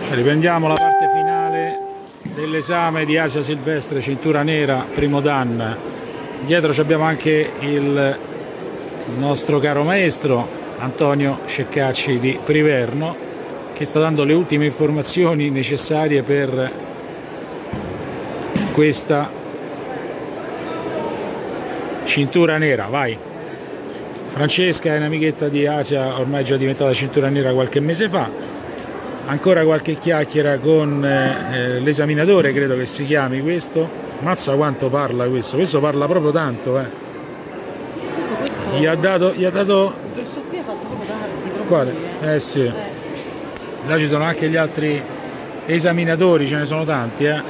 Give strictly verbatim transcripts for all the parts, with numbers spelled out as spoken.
Riprendiamo la parte finale dell'esame di Asia Silvestre, cintura nera, primo dan. Dietro abbiamo anche il nostro caro maestro Antonio Ceccacci di Priverno, che sta dando le ultime informazioni necessarie per questa cintura nera. Vai! Francesca è un'amichetta di Asia, ormai già diventata cintura nera qualche mese fa. Ancora qualche chiacchiera con eh, l'esaminatore, credo che si chiami questo. Mazza quanto parla questo, questo parla proprio tanto, eh. Questo, gli ha dato, gli ha dato... questo qui ha fatto proprio tardi, proprio Quale? Lui, eh. Eh sì. Eh. Là ci sono anche gli altri esaminatori, ce ne sono tanti, eh.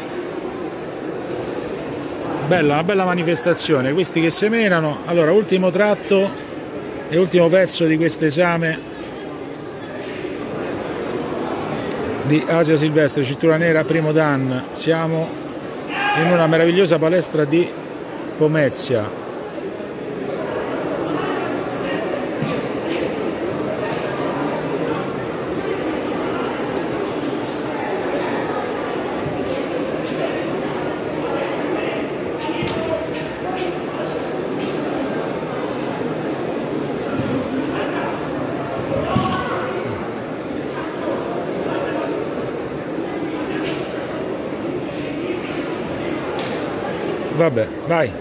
Bella, una bella manifestazione, questi che semenano. Allora, ultimo tratto e ultimo pezzo di questo esame di Asia Silvestre, cintura nera, primo dan. Siamo in una meravigliosa palestra di Pomezia. Vabbè, vai.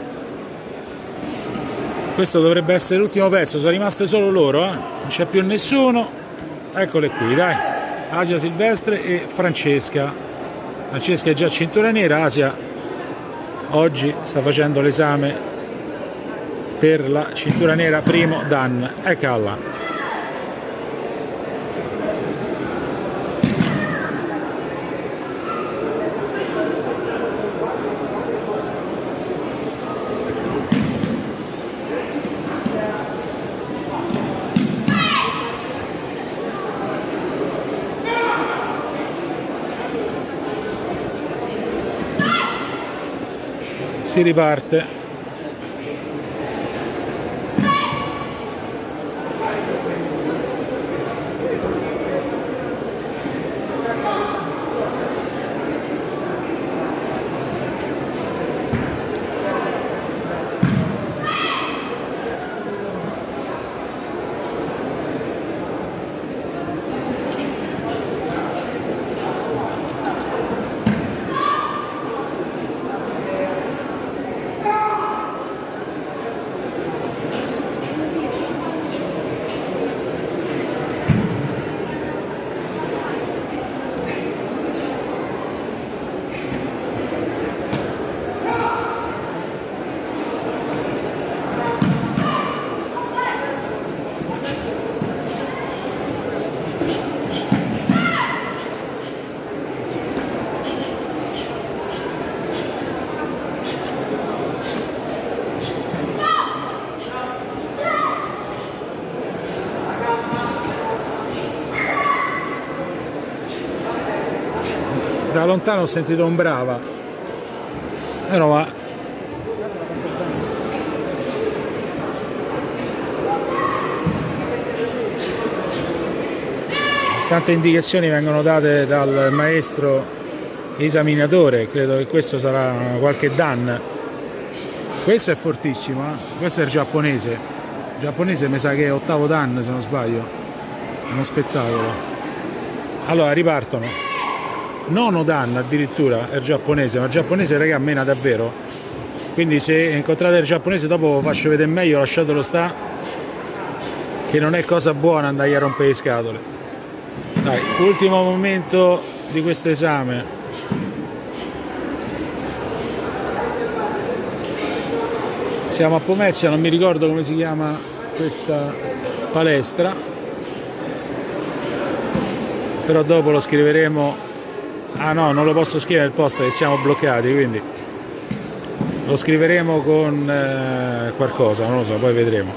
Questo dovrebbe essere l'ultimo pezzo, sono rimaste solo loro, eh? Non c'è più nessuno. Eccole qui, dai. Asia Silvestre e Francesca. Francesca è già cintura nera, Asia oggi sta facendo l'esame per la cintura nera primo dan. Eccola là. Si riparte. Da lontano ho sentito un brava, però ma tante indicazioni vengono date dal maestro esaminatore. Credo che questo sarà qualche dan. Questo è fortissimo, eh? Questo è il giapponese. Il giapponese mi sa che è ottavo dan, se non sbaglio. È uno spettacolo. Allora ripartono. Nono dan addirittura è il giapponese, ma il giapponese raga mena davvero, quindi se incontrate il giapponese dopo vi faccio vedere meglio, lasciatelo sta, che non è cosa buona andare a rompere le scatole. Dai, ultimo momento di questo esame. Siamo a Pomezia, non mi ricordo come si chiama questa palestra, però dopo lo scriveremo. Ah no, non lo posso scrivere nel posto che siamo bloccati, quindi lo scriveremo con eh, qualcosa, non lo so, poi vedremo.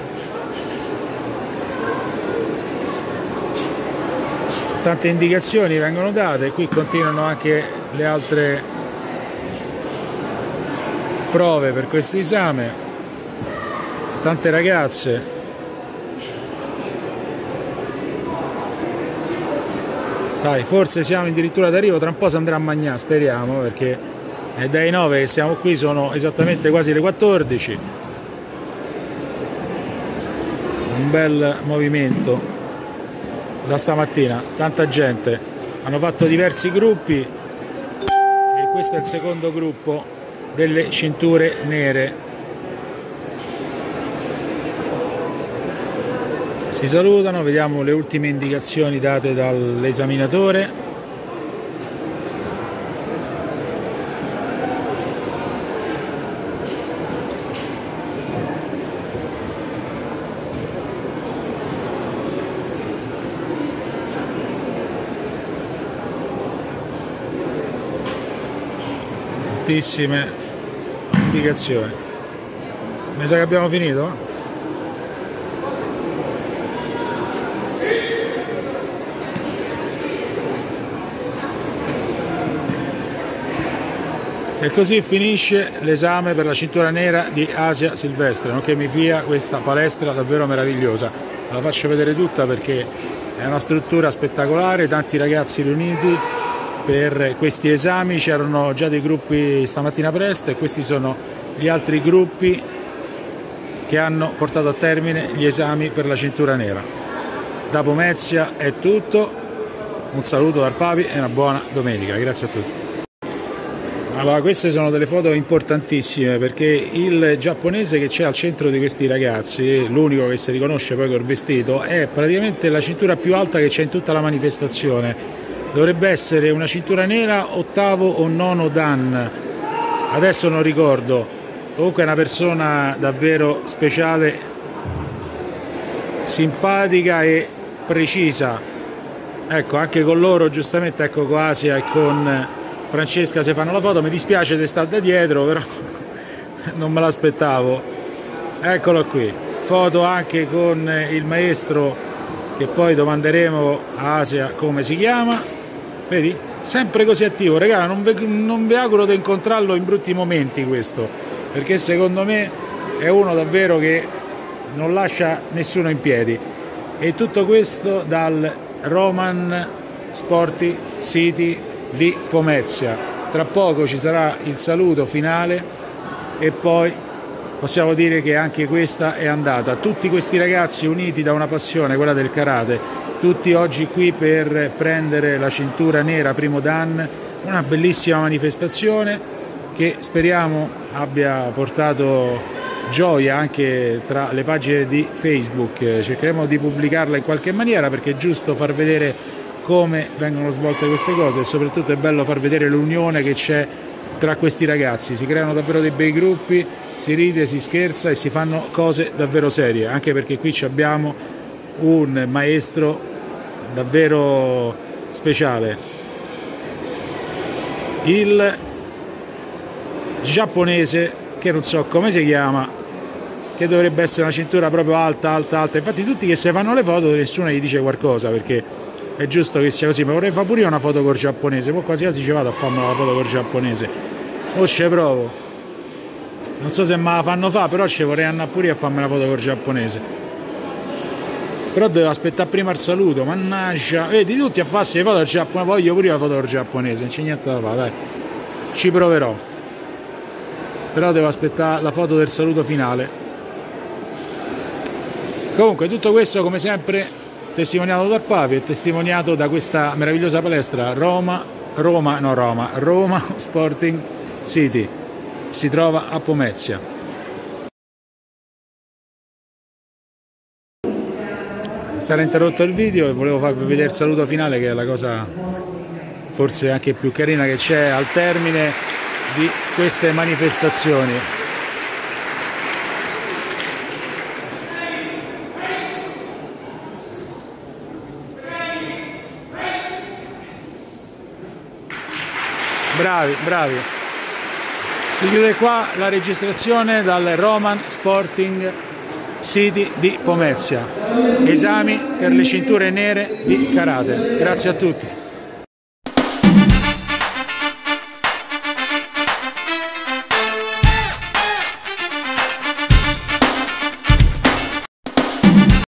Tante indicazioni vengono date, qui continuano anche le altre prove per questo esame, tante ragazze. Dai, forse siamo addirittura d'arrivo, tra un po' si andrà a mangiare, speriamo, perché è dai nove che siamo qui, sono esattamente quasi le quattordici. Un bel movimento da stamattina, tanta gente, hanno fatto diversi gruppi e questo è il secondo gruppo delle cinture nere. Si salutano, vediamo le ultime indicazioni date dall'esaminatore. Tantissime indicazioni. Mi sa che abbiamo finito? E così finisce l'esame per la cintura nera di Asia Silvestre, nonché mi fia questa palestra davvero meravigliosa. La faccio vedere tutta perché è una struttura spettacolare, tanti ragazzi riuniti per questi esami, c'erano già dei gruppi stamattina presto e questi sono gli altri gruppi che hanno portato a termine gli esami per la cintura nera. Da Pomezia è tutto, un saluto dal Papi e una buona domenica, grazie a tutti. Allora, queste sono delle foto importantissime perché il giapponese che c'è al centro di questi ragazzi, l'unico che si riconosce poi col vestito, è praticamente la cintura più alta che c'è in tutta la manifestazione. Dovrebbe essere una cintura nera ottavo o nono dan, adesso non ricordo, comunque è una persona davvero speciale, simpatica e precisa. Ecco, anche con loro giustamente, ecco, con Asia e con Francesca si fanno la foto. Mi dispiace di stare da dietro, però non me l'aspettavo. Eccolo qui, foto anche con il maestro che poi domanderemo a Asia come si chiama. Vedi? Sempre così attivo, regà, non vi, non vi auguro di incontrarlo in brutti momenti questo, perché secondo me è uno davvero che non lascia nessuno in piedi. E tutto questo dal Roman Sporting City di Pomezia. Tra poco ci sarà il saluto finale e poi possiamo dire che anche questa è andata. Tutti questi ragazzi uniti da una passione, quella del karate, tutti oggi qui per prendere la cintura nera primo dan, una bellissima manifestazione che speriamo abbia portato gioia anche tra le pagine di Facebook. Cercheremo di pubblicarla in qualche maniera perché è giusto far vedere come vengono svolte queste cose e soprattutto è bello far vedere l'unione che c'è tra questi ragazzi. Si creano davvero dei bei gruppi, si ride, si scherza e si fanno cose davvero serie, anche perché qui abbiamo un maestro davvero speciale, il giapponese che non so come si chiama, che dovrebbe essere una cintura proprio alta, alta, alta. Infatti tutti che si fanno le foto nessuno gli dice qualcosa perché è giusto che sia così, ma vorrei fare pure io una foto col giapponese, poi quasi quasi ci vado a farmi una foto col giapponese, o ci provo, non so se me la fanno fa, però ci vorrei andare pure io a farmi una foto col giapponese, però devo aspettare prima il saluto, mannaggia, vedi tutti a farsi le foto al giapponese, voglio pure io la foto col giapponese, non c'è niente da fare, dai, ci proverò, però devo aspettare la foto del saluto finale. Comunque tutto questo come sempre testimoniato dal Papi e testimoniato da questa meravigliosa palestra Roma, Roma, no Roma, Roma Sporting City, si trova a Pomezia. Sarà interrotto il video e volevo farvi vedere il saluto finale, che è la cosa forse anche più carina che c'è al termine di queste manifestazioni. Bravi, bravi. Si chiude qua la registrazione dal Roman Sporting City di Pomezia. Esami per le cinture nere di karate. Grazie a tutti.